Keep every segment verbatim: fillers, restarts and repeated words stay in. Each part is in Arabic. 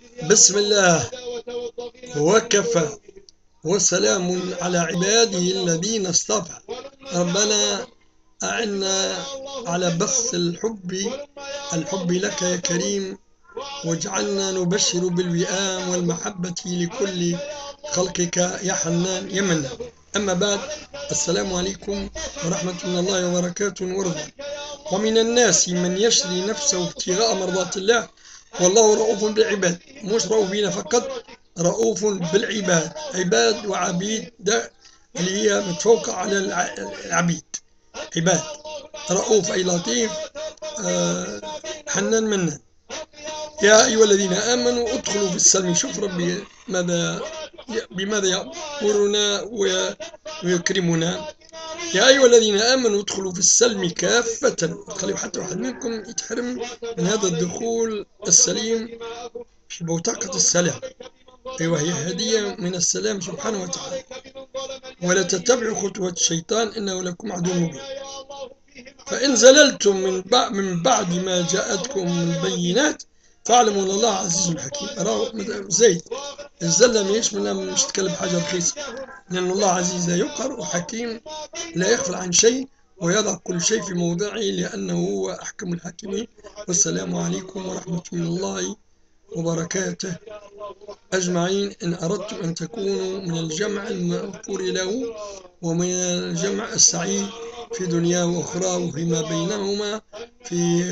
بسم الله وكفى وسلام على عباده الذين اصطفى. ربنا أعنا على بث الحب الحب لك يا كريم، واجعلنا نبشر بالوئام والمحبة لكل خلقك يا حنان يا منان. أما بعد، السلام عليكم ورحمة الله وبركاته ورضوانه. ومن الناس من يشري نفسه ابتغاء مرضات الله والله رؤوف بالعباد. مش رؤوف بنا فقط، رؤوف بالعباد، عباد وعبيد، ده اللي هي متفوقة على العبيد. عباد، رؤوف أي لطيف، آه حنان منان. يا أيها الذين آمنوا ادخلوا في السلم. شوف ربي ماذا بماذا يأمرنا ويكرمنا. يا أيها الذين آمنوا ادخلوا في السلم كافة. تخلوا حتى واحد منكم يتحرم من هذا الدخول السليم في بوتقة السلام. أيوة، هي هدية من السلام سبحانه وتعالى. ولا تتبعوا خطوات الشيطان إنه لكم عدو مبين. فإن زللتم من من بعد ما جاءتكم البينات فاعلموا أن الله عزيز حكيم. زيد الزلة مش مش تتكلم حاجة رخيصة، لأن الله عزيز لا يقهر وحكيم لا يغفل عن شيء ويضع كل شيء في موضعه لأنه هو أحكم الحاكمين. والسلام عليكم ورحمة الله وبركاته أجمعين. إن أردتم أن تكونوا من الجمع المغفور له ومن الجمع السعيد في دنيا وأخرى وفيما بينهما في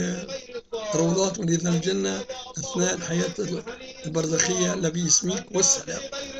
روضات ورياض الجنة أثناء الحياة البرزخية، لبي اسمك والسلام.